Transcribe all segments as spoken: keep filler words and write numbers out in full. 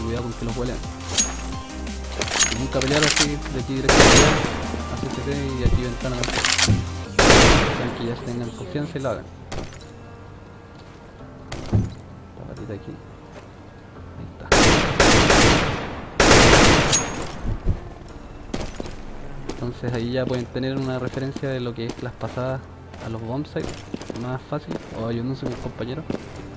cuidado con que los huelen. Nunca pelear así, de aquí directamente a C C T y aquí ventana tampoco. Para que ya tengan confianza y lo hagan. La patita aquí. Ahí está. Entonces ahí ya pueden tener una referencia de lo que es las pasadas a los bomb sites, más fácil, o ayudándose con compañeros.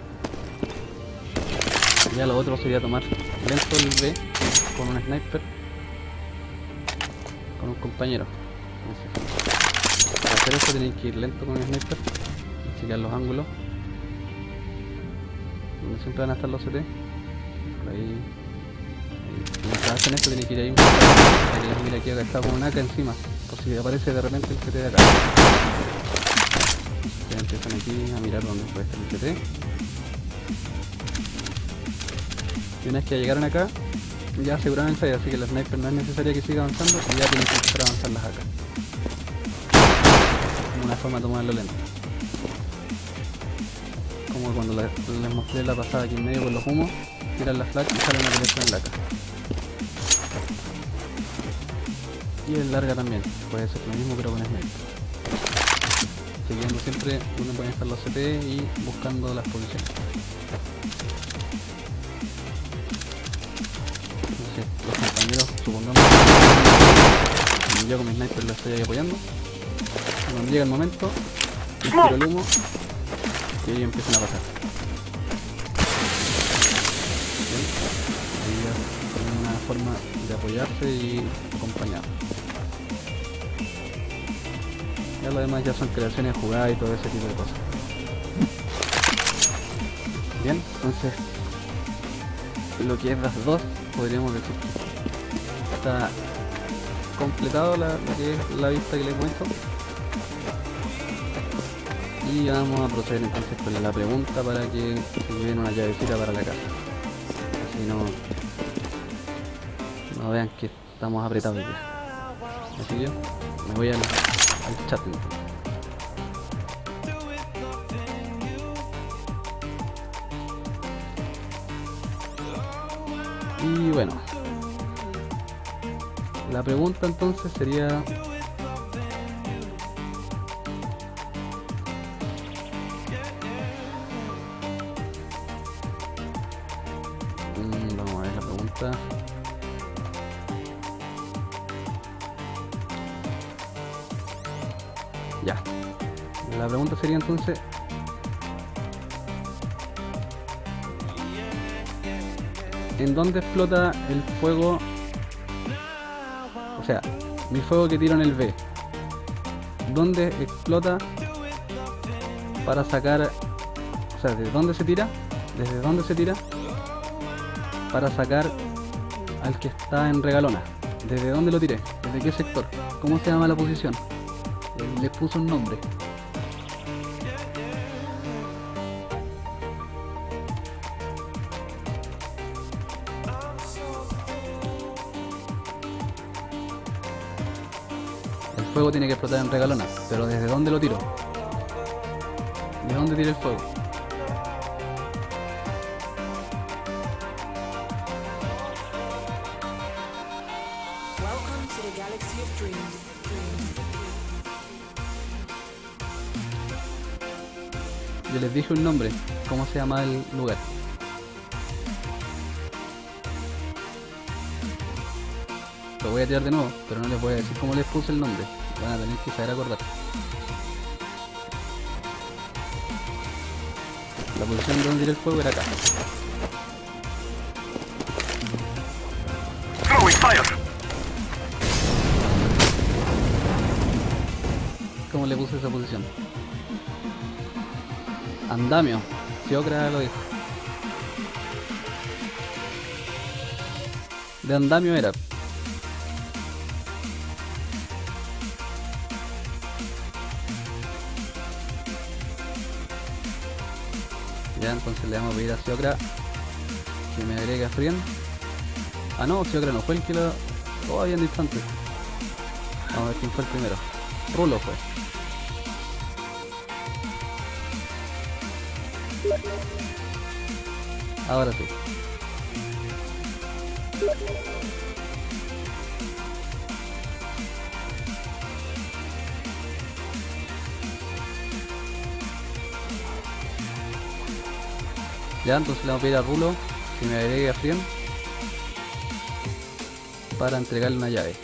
Ya lo otro sería tomar lento el B con un sniper, con un compañero. Entonces, para hacer eso tenéis que ir lento con el sniper y chequear los ángulos donde siempre van a estar los C T. Por ahí, ahí. Mientras hacen esto tenéis que ir ahí un poco. Mira aquí acá está con un A K encima, por si aparece de repente el C T de acá. Ya empiezan aquí a mirar dónde puede estar el C T. Y una vez que llegaron acá, ya aseguraron el site, así que la sniper no es necesaria que siga avanzando y ya tienen que empezar a avanzarlas acá. Como una forma de tomarlo lento. Como cuando la, les mostré la pasada aquí en medio con los humos, tiran la flash y salen a pelear en la acá. Y en larga también, puede ser lo mismo pero con sniper. Siguiendo siempre donde pueden estar los C T y buscando las posiciones. Los compañeros, supongamos que yo con mi sniper lo estoy ahí apoyando. Y cuando llega el momento, tiro el humo y ellos empiezan a pasar. Bien. Ahí ya tienen una forma de apoyarse y acompañar. Ya lo demás ya son creaciones jugadas y todo ese tipo de cosas. Bien, entonces lo que es las dos, podríamos decir que está completado la, lo que es la vista que les muestro. Y vamos a proceder entonces con la pregunta para que se lleven una llavecita para la casa. Así no, no vean que estamos apretados ya. Así que me voy al, al chat entonces. Y bueno, la pregunta entonces sería: mm, vamos a ver la pregunta. Ya, la pregunta sería entonces: ¿en dónde explota el fuego? O sea, mi fuego que tiro en el B, ¿dónde explota para sacar? O sea, ¿desde dónde se tira? ¿Desde dónde se tira? Para sacar al que está en regalona. ¿Desde dónde lo tiré? ¿Desde qué sector? ¿Cómo se llama la posición? Eh, les puso un nombre. El fuego tiene que explotar en regalona, pero ¿desde dónde lo tiro? ¿De dónde tira el fuego? Yo les dije un nombre, ¿cómo se llama el lugar? Lo voy a tirar de nuevo, pero no les voy a decir cómo les puse el nombre. Van a tener que saber acordar. La posición de donde tiré el fuego era acá. ¿Cómo le puse esa posición? Andamio, Ciocra lo dijo. De andamio era. Ya, entonces le vamos a pedir a Ciocra que me agregue a Friend. Ah no, Ciocra no fue el que lo... Oh, habían distante. Vamos a ver quién fue el primero. Rulo fue. Ahora sí. Ya, entonces le vamos a pedir a Rulo que me agregue a Frien para entregarle una llave.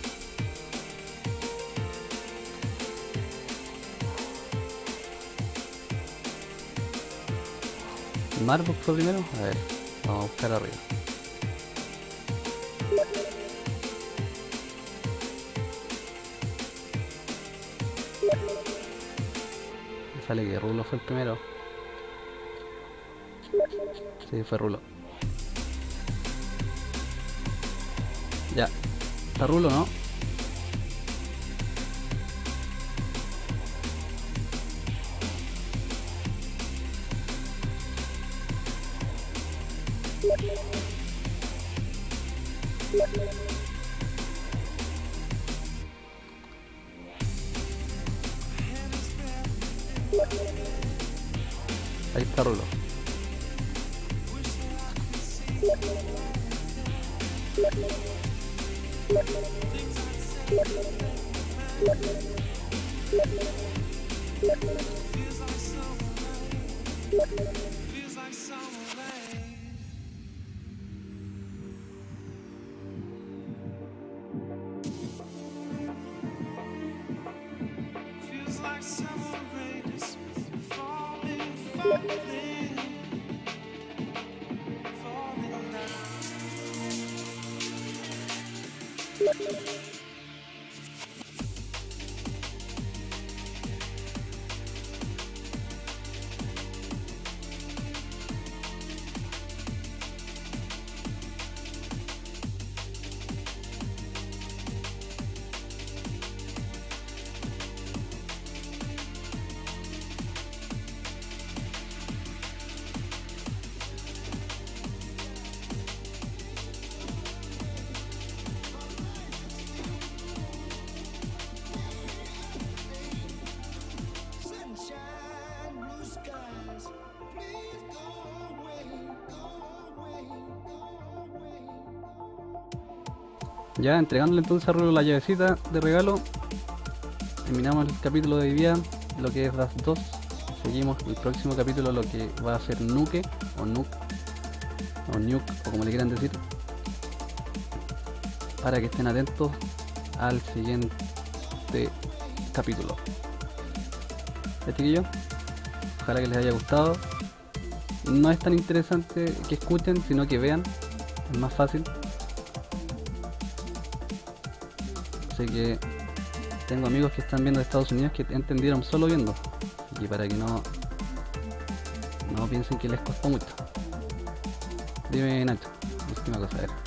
Marburg fue primero, a ver, vamos a buscar arriba. Me sale que Rulo fue el primero. Sí, fue Rulo. Ya. ¿Está Rulo, no? Ahí está Rulo. Ya entregándole entonces a Rulo la llavecita de regalo, terminamos el capítulo de hoy día, lo que es Dust dos. Seguimos el próximo capítulo, lo que va a ser Nuke o Nuke o Nuke o como le quieran decir, para que estén atentos al siguiente capítulo. ¿Ya, chiquillos? Ojalá que les haya gustado. No es tan interesante que escuchen, sino que vean, es más fácil. Así que tengo amigos que están viendo de Estados Unidos que entendieron solo viendo, y para que no no piensen que les costó mucho. Dime, Nacho, última cosa, a ver.